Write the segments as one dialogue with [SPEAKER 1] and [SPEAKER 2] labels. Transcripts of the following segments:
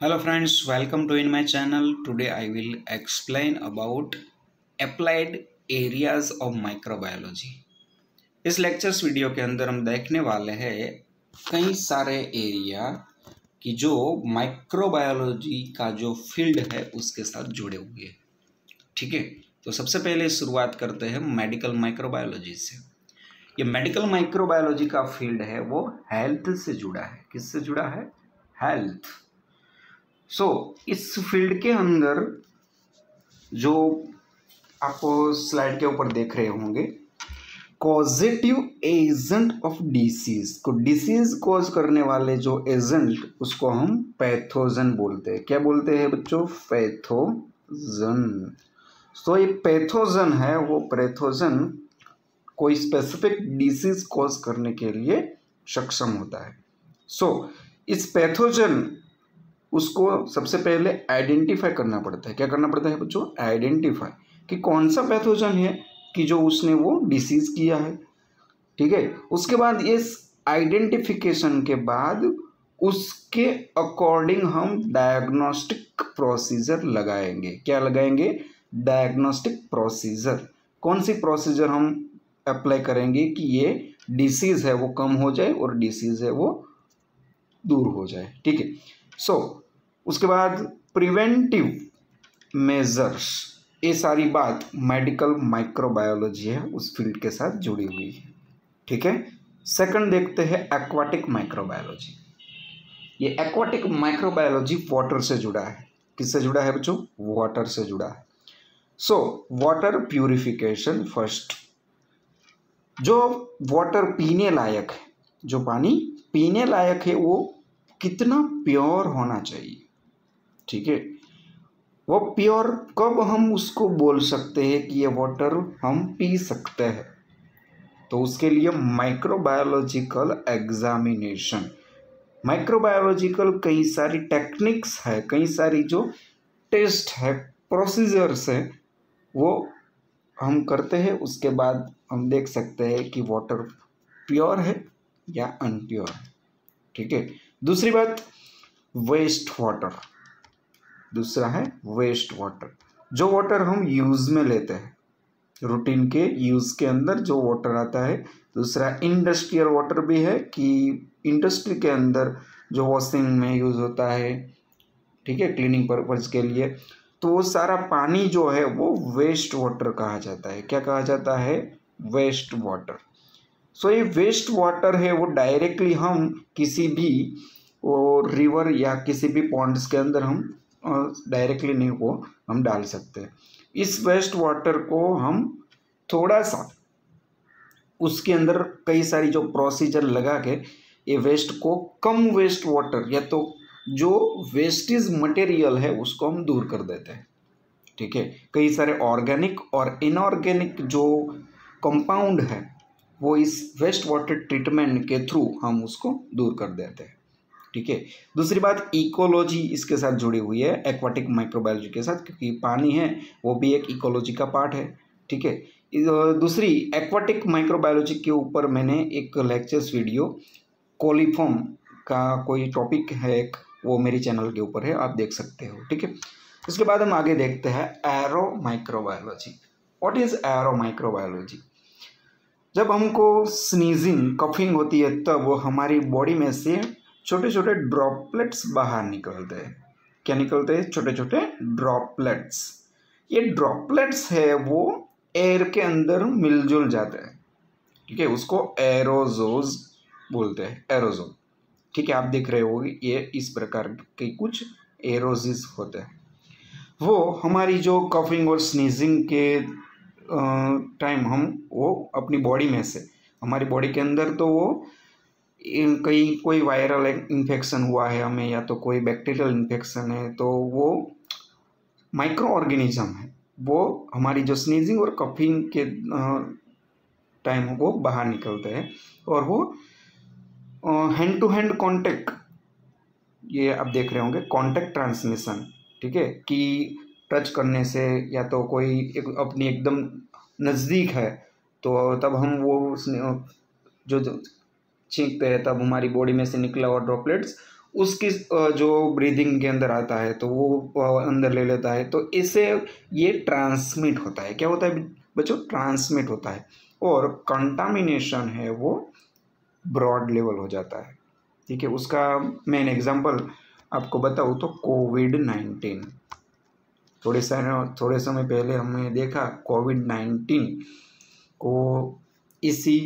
[SPEAKER 1] Hello friends, welcome to in my channel. Today I will explain about applied areas of microbiology. इस lectures video के अंदर हम देखने वाले हैं कई सारे एरिया की जो माइक्रोबायोलॉजी का जो फील्ड है उसके साथ जुड़े हुए हैं। ठीक है, तो सबसे पहले शुरुआत करते हैं मेडिकल माइक्रोबायोलॉजी से। ये मेडिकल माइक्रोबायोलॉजी का फील्ड है वो हेल्थ से जुड़ा है। किससे जुड़ा है? हेल्थ। इस फील्ड के अंदर जो आप स्लाइड के ऊपर देख रहे होंगे, कॉजेटिव एजेंट ऑफ डिसीज को, डिसीज कॉज करने वाले जो एजेंट उसको हम पैथोजन बोलते हैं। क्या बोलते हैं बच्चों? पैथोजन। ये पैथोजन है, वो पैथोजन कोई स्पेसिफिक डिसीज कॉज करने के लिए सक्षम होता है। इस पैथोजन उसको सबसे पहले आइडेंटिफाई करना पड़ता है। क्या करना पड़ता है बच्चों? आइडेंटिफाई कि कौन सा पैथोजन है कि जो उसने वो डिसीज किया है। ठीक है, उसके बाद इस आइडेंटिफिकेशन के बाद उसके अकॉर्डिंग हम डायग्नोस्टिक प्रोसीजर लगाएंगे। क्या लगाएंगे? Diagnostic procedure. कौन सी प्रोसीजर हम अप्लाई करेंगे कि ये डिसीज है वो कम हो जाए और डिसीज है वो दूर हो जाए। ठीक है, उसके बाद प्रिवेंटिव मेजर्स, ये सारी बात मेडिकल माइक्रोबायोलॉजी है उस फील्ड के साथ जुड़ी हुई है। ठीक है, सेकंड देखते हैं एक्वाटिक माइक्रोबायोलॉजी। ये एक्वाटिक माइक्रोबायोलॉजी वाटर से जुड़ा है। किससे जुड़ा है बच्चों? वाटर से जुड़ा है। Water purification first. जो वाटर पीने लायक है, जो पानी पीने लायक है वो कितना प्योर होना चाहिए। ठीक है, वो प्योर कब हम उसको बोल सकते हैं कि ये वाटर हम पी सकते हैं? तो उसके लिए माइक्रोबायोलॉजिकल एग्जामिनेशन, माइक्रोबायोलॉजिकल कई सारी टेक्निक्स है, कई सारी जो टेस्ट है, प्रोसीजर्स है, वो हम करते हैं। उसके बाद हम देख सकते हैं कि वाटर प्योर है या अनप्योर है। ठीक है, दूसरी बात वेस्ट वाटर। दूसरा है वेस्ट वाटर, जो वाटर हम यूज में लेते हैं, रूटीन के यूज के अंदर जो वाटर आता है। दूसरा इंडस्ट्रियल वाटर भी है कि इंडस्ट्री के अंदर जो वॉशिंग में यूज होता है, ठीक है, क्लीनिंग पर्पज के लिए। तो वो सारा पानी जो है वो वेस्ट वाटर कहा जाता है। क्या कहा जाता है? Waste water. ये वेस्ट वाटर है वो डायरेक्टली हम किसी भी वो रिवर या किसी भी पॉन्ड्स के अंदर हम डायरेक्टली नहीं वो हम डाल सकते हैं। इस वेस्ट वाटर को हम थोड़ा सा उसके अंदर कई सारी जो प्रोसीजर लगा के ये वेस्ट को कम वेस्ट वाटर या तो जो वेस्टेज मटेरियल है उसको हम दूर कर देते हैं। ठीक है, कई सारे ऑर्गेनिक और इनऑर्गेनिक जो कंपाउंड है वो इस वेस्ट वाटर ट्रीटमेंट के थ्रू हम उसको दूर कर देते हैं। ठीक है, दूसरी बात इकोलॉजी इसके साथ जुड़ी हुई है एक्वाटिक माइक्रोबायोलॉजी के साथ, क्योंकि पानी है वो भी एक इकोलॉजी का पार्ट है। ठीक है, दूसरी एक्वाटिक माइक्रोबायोलॉजी के ऊपर मैंने एक लेक्चर्स वीडियो कोलीफॉर्म का कोई टॉपिक है एक, वो मेरे चैनल के ऊपर है, आप देख सकते हो। ठीक है, इसके बाद हम आगे देखते हैं aero microbiology. What is aero microbiology? जब हमको स्नीजिंग कफिंग होती है तब हमारी बॉडी में से छोटे छोटे ड्रॉपलेट्स बाहर निकलते हैं। क्या निकलते हैं? छोटे छोटे ड्रॉपलेट्स। ये ड्रॉपलेट्स है वो एयर के अंदर मिलजुल जाते हैं। ठीक है, उसको एरोजोज बोलते हैं, एरोजोल। ठीक है, आप देख रहे होगे ये इस प्रकार के कुछ एरोजिस होते हैं। वो हमारी जो कफिंग और स्नीजिंग के टाइम हम वो अपनी बॉडी में से, हमारी बॉडी के अंदर तो वो कहीं कोई वायरल इन्फेक्शन हुआ है हमें या तो कोई बैक्टीरियल इन्फेक्शन है, तो वो माइक्रो ऑर्गेनिज्म है वो हमारी जो स्नीजिंग और कफिंग के टाइम वो बाहर निकलते हैं। और वो हैंड टू हैंड कांटेक्ट, ये आप देख रहे होंगे कांटेक्ट ट्रांसमिशन। ठीक है, कि टच करने से या तो कोई अपनी एकदम नज़दीक है तो तब हम वो जो छींकते हैं तब हमारी बॉडी में से निकला हुआ ड्रॉपलेट्स उसकी जो ब्रीदिंग के अंदर आता है तो वो अंदर ले लेता है, तो इससे ये ट्रांसमिट होता है। क्या होता है बच्चों? ट्रांसमिट होता है। और कंटामिनेशन है वो ब्रॉड लेवल हो जाता है। ठीक है, उसका मेन एग्जांपल आपको बताऊँ तो कोविड-19। थोड़े समय पहले हमने देखा कोविड-19 को इसी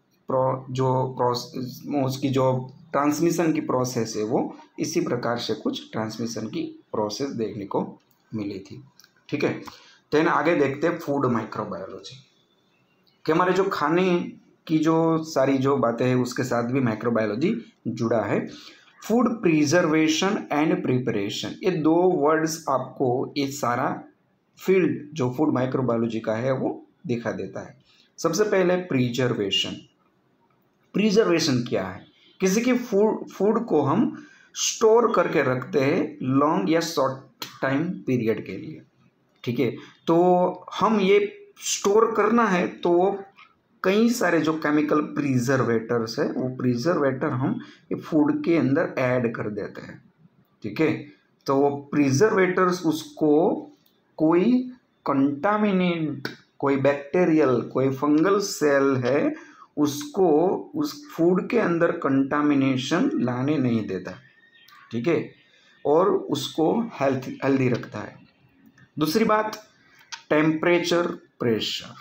[SPEAKER 1] उसकी जो ट्रांसमिशन की प्रोसेस है वो इसी प्रकार से कुछ ट्रांसमिशन की प्रोसेस देखने को मिली थी। ठीक है, देन आगे देखते हैं फूड माइक्रोबायोलॉजी कि हमारे जो खाने की जो सारी जो बातें हैं उसके साथ भी माइक्रोबायोलॉजी जुड़ा है। फूड प्रिजर्वेशन एंड प्रिपरेशन, ये दो वर्ड्स आपको ये सारा फील्ड जो फूड माइक्रोबायोलॉजी का है वो दिखा देता है। सबसे पहले प्रिजर्वेशन। प्रिजर्वेशन क्या है? किसी की फूड को हम स्टोर करके रखते हैं लॉन्ग या शॉर्ट टाइम पीरियड के लिए। ठीक है, तो हम ये स्टोर करना है तो वो कई सारे जो केमिकल प्रिजर्वेटर्स है वो प्रिजर्वेटर हम ये फूड के अंदर ऐड कर देते हैं। ठीक है, तो वो प्रिजर्वेटर्स उसको कोई कंटामिनेंट, कोई बैक्टीरियल, कोई फंगल सेल है उसको उस फूड के अंदर कंटामिनेशन लाने नहीं देता। ठीक है, और उसको हेल्दी रखता है। दूसरी बात, टेम्परेचर प्रेशर।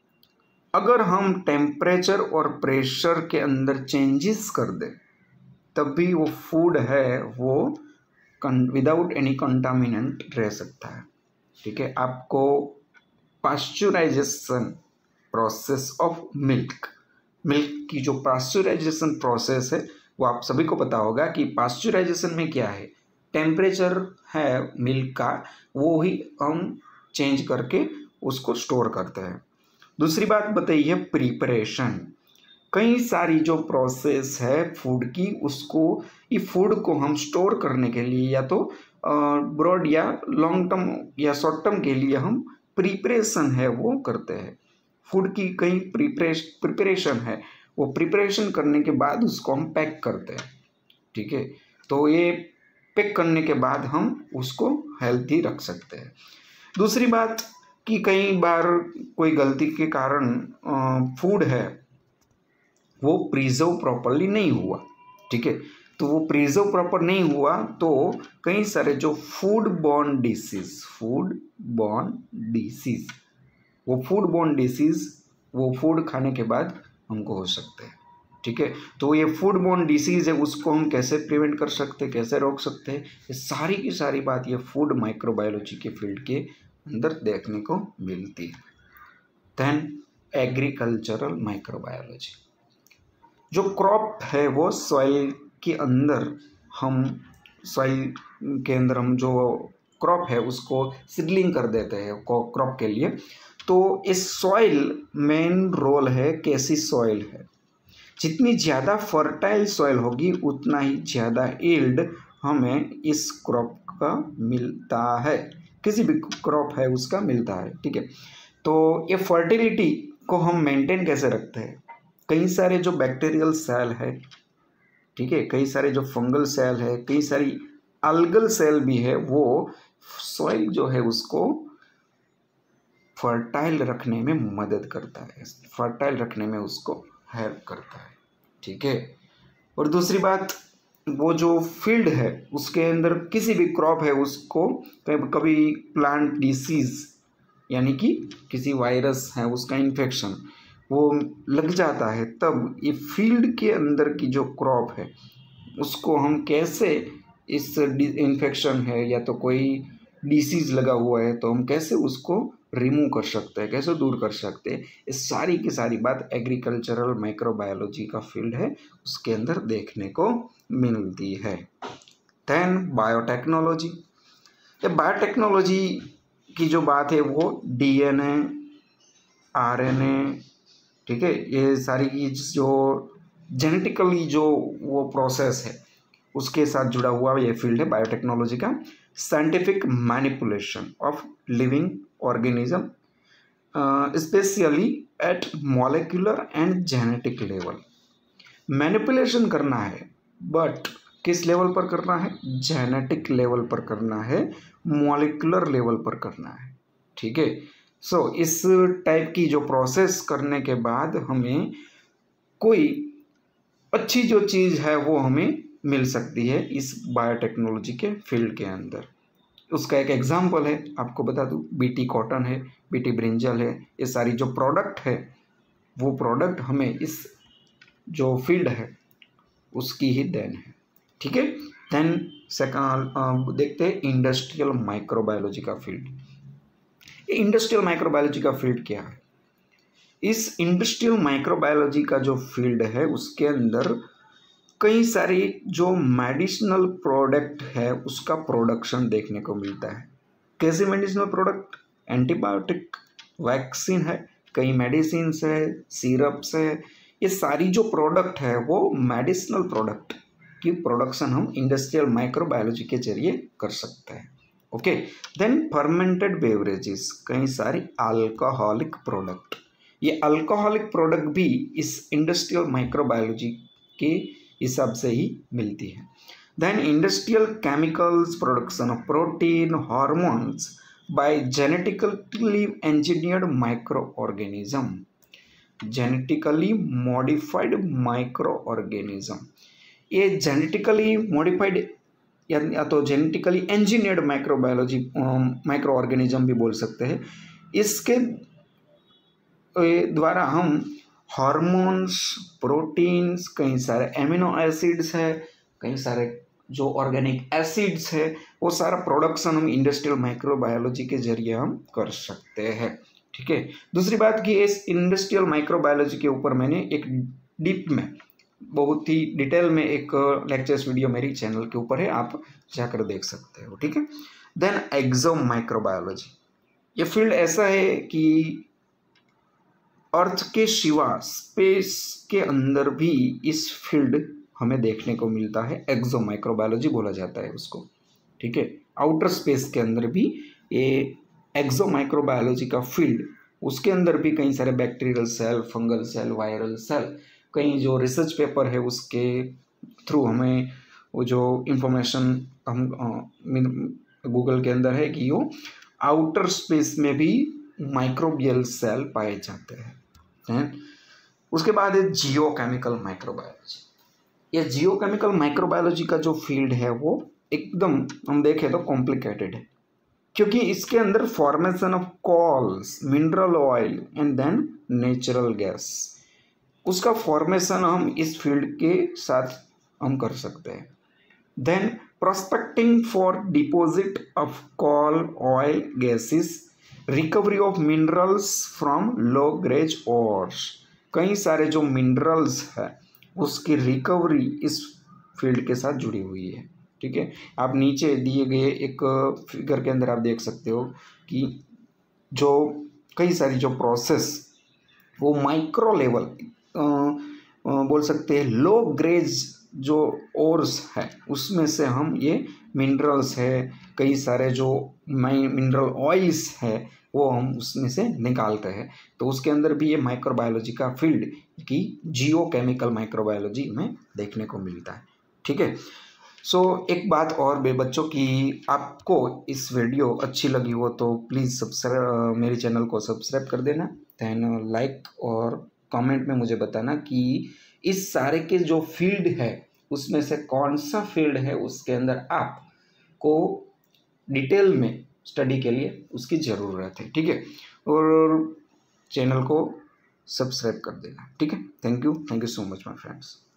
[SPEAKER 1] अगर हम टेम्परेचर और प्रेशर के अंदर चेंजेस कर दें तब भी वो फूड है वो विदाउट एनी कंटामिनेंट रह सकता है। ठीक है, आपको पास्चुराइजेशन प्रोसेस ऑफ मिल्क की जो पास्चुराइजेशन प्रोसेस है वो आप सभी को पता होगा कि पास्चुराइजेशन में क्या है, टेम्परेचर है मिल्क का वो ही हम चेंज करके उसको स्टोर करते हैं। दूसरी बात बताइए प्रिपरेशन। कई सारी जो प्रोसेस है फूड की उसको ये फूड को हम स्टोर करने के लिए या तो ब्रॉड या लॉन्ग टर्म या शॉर्ट टर्म के लिए हम प्रिपरेशन है वो करते हैं। फूड की कई प्रिपरेशन है, वो प्रिपरेशन करने के बाद उसको हम पैक करते हैं। ठीक है, तो ये पैक करने के बाद हम उसको हेल्थी रख सकते हैं। दूसरी बात कि कई बार कोई गलती के कारण फूड है वो प्रिजर्व प्रॉपरली नहीं हुआ। ठीक है, तो वो प्रिजर्व प्रॉपर नहीं हुआ तो कई सारे जो फूड बॉर्न डिसीज वो फूड खाने के बाद हमको हो सकते हैं। ठीक है, तो ये फूड बॉर्न डिसीज है उसको हम कैसे प्रिवेंट कर सकते हैं, कैसे रोक सकते हैं, ये सारी की सारी बात ये फूड माइक्रोबायोलॉजी के फील्ड के अंदर देखने को मिलती है। देन एग्रीकल्चरल माइक्रोबायोलॉजी, जो क्रॉप है वो सॉइल के अंदर हम जो क्रॉप है उसको सीडलिंग कर देते हैं क्रॉप के लिए। तो इस सॉइल मेन रोल है, कैसी सॉइल है, जितनी ज़्यादा फर्टाइल सॉइल होगी उतना ही ज़्यादा यील्ड हमें इस क्रॉप का मिलता है, किसी भी क्रॉप है उसका मिलता है। ठीक है, तो ये फर्टिलिटी को हम मेंटेन कैसे रखते हैं, कई सारे जो बैक्टीरियल सेल है, ठीक है, कई सारे जो फंगल सेल है, कई सारी अल्गल सेल भी है, वो सॉइल जो है उसको फर्टाइल रखने में मदद करता है, फर्टाइल रखने में उसको हेल्प करता है। ठीक है, और दूसरी बात वो जो फील्ड है उसके अंदर किसी भी क्रॉप है उसको कभी प्लांट डिसीज यानी कि किसी वायरस है उसका इन्फेक्शन वो लग जाता है, तब ये फील्ड के अंदर की जो क्रॉप है उसको हम कैसे इस इन्फेक्शन है या तो कोई डिसीज़ लगा हुआ है तो हम कैसे उसको रिमूव कर सकते हैं, कैसे दूर कर सकते हैं, इस सारी की सारी बात एग्रीकल्चरल माइक्रोबायोलॉजी का फील्ड है उसके अंदर देखने को मिलती है। देन बायोटेक्नोलॉजी, ये बायोटेक्नोलॉजी की जो बात है वो डीएनए, आरएनए, ठीक है, ये सारी की जो जेनेटिकली जो वो प्रोसेस है उसके साथ जुड़ा हुआ ये फील्ड है बायोटेक्नोलॉजी का। Scientific manipulation of living organism specially at molecular and genetic level. Manipulation करना है बट किस लेवल पर करना है? जेनेटिक लेवल पर करना है, मॉलिक्यूलर लेवल पर करना है, ठीक है। सो इस टाइप की जो प्रोसेस करने के बाद हमें कोई अच्छी जो चीज़ है वो हमें मिल सकती है इस बायोटेक्नोलॉजी के फील्ड के अंदर। उसका एक एग्जाम्पल है, आपको बता दूं, बीटी कॉटन है, बीटी ब्रिंजल है, ये सारी जो प्रोडक्ट है वो प्रोडक्ट हमें इस जो फील्ड है उसकी ही देन है, ठीक है। देन सेकंड देखते हैं इंडस्ट्रियल माइक्रोबायोलॉजी का फील्ड। ये इंडस्ट्रियल माइक्रोबायोलॉजी का फील्ड क्या है? इस इंडस्ट्रियल माइक्रोबायोलॉजी का जो फील्ड है उसके अंदर कई सारी जो मेडिसिनल प्रोडक्ट है उसका प्रोडक्शन देखने को मिलता है। कैसे मेडिसिनल प्रोडक्ट? एंटीबायोटिक, वैक्सीन है, कई मेडिसिन है, सिरप्स है, ये सारी जो प्रोडक्ट है वो मेडिसिनल प्रोडक्ट की प्रोडक्शन हम इंडस्ट्रियल माइक्रोबायोलॉजी के जरिए कर सकते हैं। ओके। देन फर्मेंटेड बेवरेजेस, कई सारी अल्कोहलिक प्रोडक्ट, ये अल्कोहलिक प्रोडक्ट भी इस इंडस्ट्रियल माइक्रोबायोलॉजी के हिसाब से ही मिलती है। Then industrial chemicals, production of protein, hormones by genetically engineered micro organism, genetically modified micro organism, ये जेनेटिकली मॉडिफाइड या तो genetically engineered microbiology micro organism भी बोल सकते हैं। इसके द्वारा हम हार्मोन्स, प्रोटीन्स, कई सारे एमिनो एसिड्स है, कई सारे जो ऑर्गेनिक एसिड्स है, वो सारा प्रोडक्शन हम इंडस्ट्रियल माइक्रोबायोलॉजी के जरिए हम कर सकते हैं, ठीक है। दूसरी बात कि इस इंडस्ट्रियल माइक्रोबायोलॉजी के ऊपर मैंने एक डीप में बहुत ही डिटेल में एक लेक्चर्स वीडियो मेरी चैनल के ऊपर है, आप जाकर देख सकते हो, ठीक है। देन एक्सो माइक्रोबायोलॉजी, ये फील्ड ऐसा है कि अर्थ के सिवा स्पेस के अंदर भी इस फील्ड हमें देखने को मिलता है, एक्सो माइक्रोबायोलॉजी बोला जाता है उसको, ठीक है। आउटर स्पेस के अंदर भी ये एक्सो माइक्रोबायोलॉजी का फील्ड, उसके अंदर भी कई सारे bacterial cell, fungal cell, viral cell, कई जो रिसर्च पेपर है उसके थ्रू हमें वो जो इंफॉर्मेशन हम गूगल के अंदर है कि वो आउटर स्पेस में भी माइक्रोबियल सेल पाए जाते हैं। उसके बाद है जियोकेमिकल माइक्रोबायोलॉजी। ये जियोकेमिकल माइक्रोबायोलॉजी का जो फील्ड है वो एकदम हम देखें तो कॉम्प्लिकेटेड है, क्योंकि इसके अंदर formation of coals, mineral oil and then natural gas, उसका फॉर्मेशन हम इस फील्ड के साथ हम कर सकते हैं। Then prospecting for deposit of coal, oil, gases, recovery of minerals from low grades ores, कई सारे जो मिनरल्स है उसकी रिकवरी इस फील्ड के साथ जुड़ी हुई है, ठीक है। आप नीचे दिए गए एक फिगर के अंदर आप देख सकते हो कि जो कई सारी जो प्रोसेस वो माइक्रो लेवल बोल सकते हैं, लो ग्रेज जो ओर्स है उसमें से हम ये मिनरल्स है, कई सारे जो मिनरल ऑयल्स है वो हम उसमें से निकालते हैं। तो उसके अंदर भी ये माइक्रोबायोलॉजी का फील्ड की जियोकेमिकल माइक्रोबायोलॉजी में देखने को मिलता है, ठीक है। सो एक बात और बे बच्चों की, आपको इस वीडियो अच्छी लगी हो तो प्लीज़ सब्सक्राइब, मेरे चैनल को सब्सक्राइब कर देना। दैन लाइक और कमेंट में मुझे बताना कि इस सारे के जो फील्ड है उसमें से कौन सा फील्ड है उसके अंदर आपको डिटेल में स्टडी के लिए उसकी ज़रूरत है, ठीक है। और चैनल को सब्सक्राइब कर देना, ठीक है। Thank you so much my friends.